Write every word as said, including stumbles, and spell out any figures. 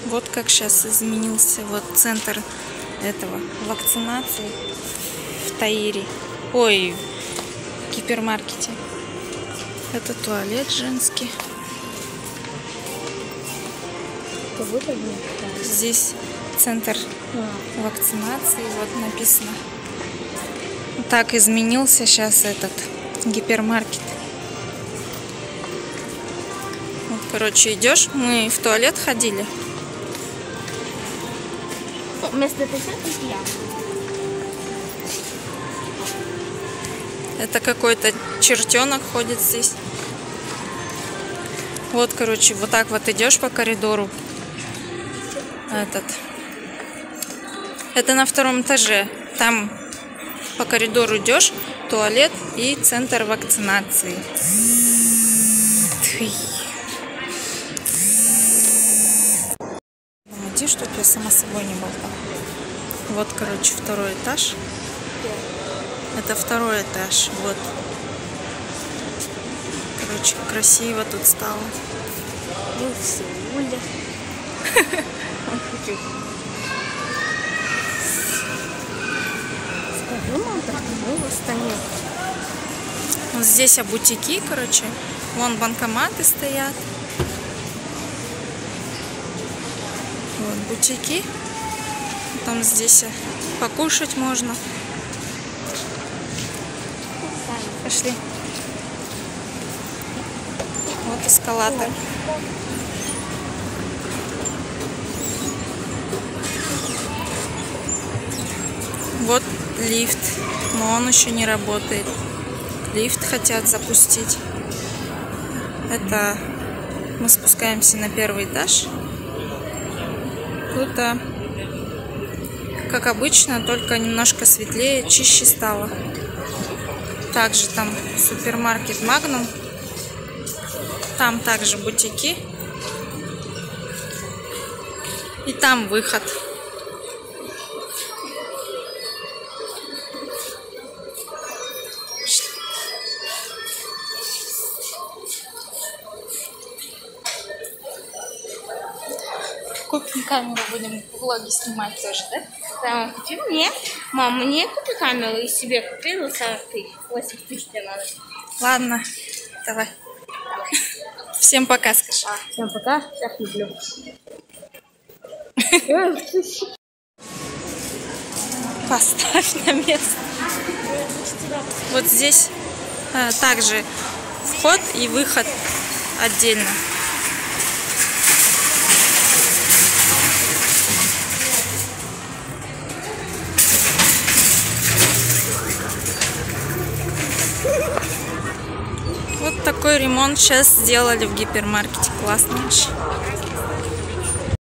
Вот как сейчас изменился вот центр этого вакцинации в Таире. Ой, в гипермаркете. Это туалет женский. Здесь центр вакцинации, вот написано. Так изменился сейчас этот гипермаркет. Вот, короче, идешь, мы в туалет ходили. Это какой-то чертенок ходит здесь. Вот, короче, вот так вот идешь по коридору. Этот. Это на втором этаже. Там по коридору идешь, туалет и центр вакцинации. Иди, чтоб я сама собой не болтала. Вот, короче, второй этаж. Это второй этаж. Вот. Короче, красиво тут стало. Ну, все, Уля. Скажи, мам, так мы восстанем. Вот здесь а бутики, короче. Вон банкоматы стоят. Вот бутики. Там здесь покушать можно. Пошли. Вот эскалатор. Вот лифт, но он еще не работает. Лифт хотят запустить. Это мы спускаемся на первый этаж. Тут, как обычно, только немножко светлее, чище стало. Также там супермаркет Магнум. Там также бутики. И там выход. Купим камеру, будем влоги снимать тоже, да? Да, купи мне. Мам, мне купи камеру и себе купи, ну сорок тысяч. восемь тысяч тебе надо. Ладно, давай. Всем пока, скажи. А, всем пока, всех люблю. Поставь на место. Вот здесь а, также вход и выход отдельно. Вот такой ремонт сейчас сделали в гипермаркете. Классно.